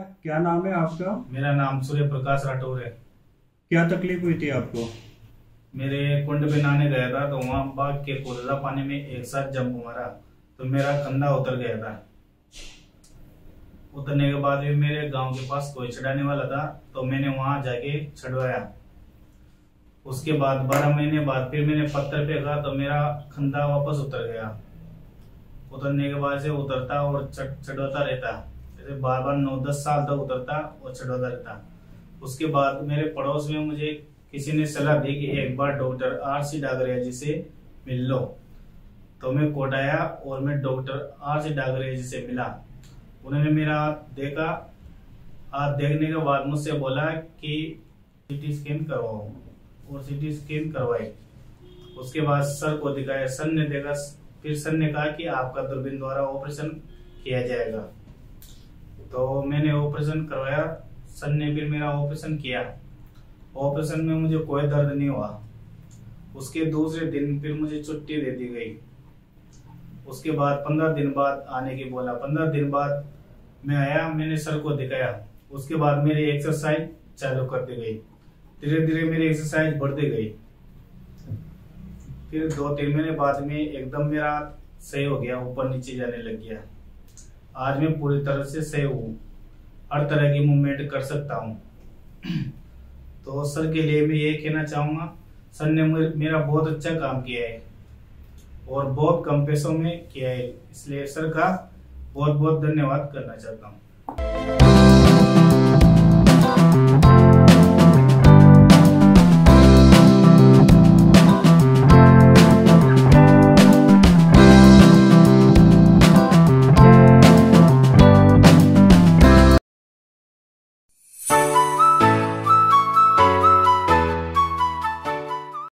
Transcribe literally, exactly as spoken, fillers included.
क्या नाम है आपका? मेरा नाम सूर्य प्रकाश राठौर है। क्या तकलीफ हुई थी आपको? मेरे कुंड पे नहाने गया था तो वहाँ बाघ के कूदा पानी में एक साथ जंप मारा तो मेरा कंधा उतर गया था। उतरने के बाद भी मेरे गांव के पास कोई छड़ाने वाला था तो मैंने वहां जाके छड़वाया। उसके बाद बारह महीने बाद फिर मैंने पत्थर फेंका तो मेरा कंधा वापस उतर गया। उतरने के बाद से उतरता और चढ़वाता रहता, जैसे बार बार नौ दस साल तक उतरता और चढ़वाता रहता। उसके बाद मेरे पड़ोस में मुझे किसी ने सलाह दी कि एक बार डॉक्टर आर सी डागरिया जी से मिल लो। तो मैं कोट आया और मैं डॉक्टर आर सी डागरिया जी से मिला। उन्होंने मेरा हाथ देखा। हाथ देखने के बाद मुझसे बोला कि सीटी स्कैन करवाओ और सीटी स्कैन करवाई। उसके बाद सर को दिखाया, सर ने देखा, फिर सर ने कहा कि आपका दूरबीन द्वारा ऑपरेशन किया जाएगा। तो मैंने ऑपरेशन करवाया। सर ने फिर मेरा ऑपरेशन किया। ऑपरेशन में मुझे कोई दर्द नहीं हुआ। उसके दूसरे दिन फिर मुझे छुट्टी दे दी गई। उसके बाद पंद्रह दिन बाद आने की बोला। पंद्रह दिन बाद मैं आया, मैंने सर को दिखाया। उसके बाद मेरी एक्सरसाइज चालू कर दी गई। धीरे धीरे मेरी एक्सरसाइज बढ़ती गई। फिर दो तीन महीने बाद में एकदम मेरा सही हो गया, ऊपर नीचे जाने लग गया। आज मैं पूरी तरह से सही हूँ, हर तरह की मूवमेंट कर सकता हूँ। तो सर के लिए मैं ये कहना चाहूंगा, सर ने मेरा बहुत अच्छा काम किया है और बहुत कम पैसों में किया है, इसलिए सर का बहुत बहुत धन्यवाद करना चाहता हूँ।